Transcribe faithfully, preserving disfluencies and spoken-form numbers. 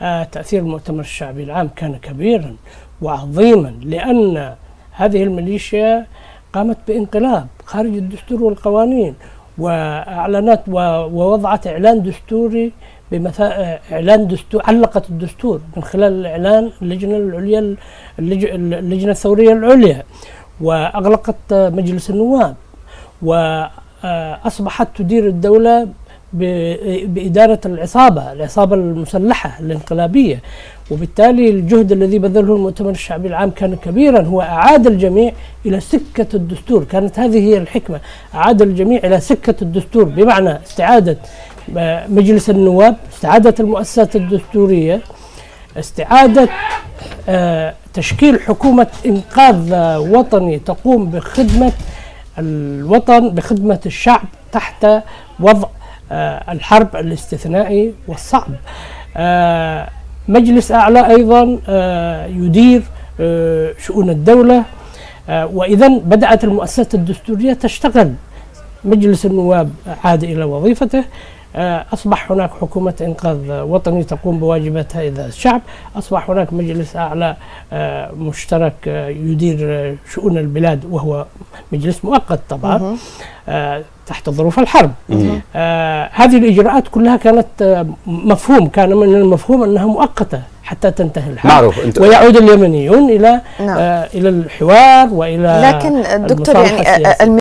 تأثير المؤتمر الشعبي العام كان كبيرا وعظيما، لأن هذه الميليشيا قامت بانقلاب خارج الدستور والقوانين، وأعلنت ووضعت إعلان دستوري بمثا إعلان دستور، علقت الدستور من خلال الإعلان اللجنة العليا اللجنة الثورية العليا، وأغلقت مجلس النواب، وأصبحت تدير الدولة بإدارة العصابة العصابة المسلحة الانقلابية. وبالتالي الجهد الذي بذله المؤتمر الشعبي العام كان كبيرا، هو أعاد الجميع إلى سكة الدستور. كانت هذه هي الحكمة، أعاد الجميع إلى سكة الدستور، بمعنى استعادة مجلس النواب، استعادة المؤسسات الدستورية، استعادة تشكيل حكومة إنقاذ وطني تقوم بخدمة الوطن، بخدمة الشعب تحت وضع الحرب الاستثنائي والصعب. مجلس أعلى أيضا يدير شؤون الدولة، وإذا بدأت المؤسسات الدستورية تشتغل. مجلس النواب عاد إلى وظيفته، أصبح هناك حكومة إنقاذ وطني تقوم بواجباتها إذا الشعب، أصبح هناك مجلس أعلى مشترك يدير شؤون البلاد، وهو مجلس مؤقت طبعا تحت ظروف الحرب. آه هذه الإجراءات كلها كانت مفهوم، كان من المفهوم أنها مؤقتة حتى تنتهي الحرب ويعود اليمنيون إلى نعم. آه إلى الحوار وإلى لكن دكتور يعني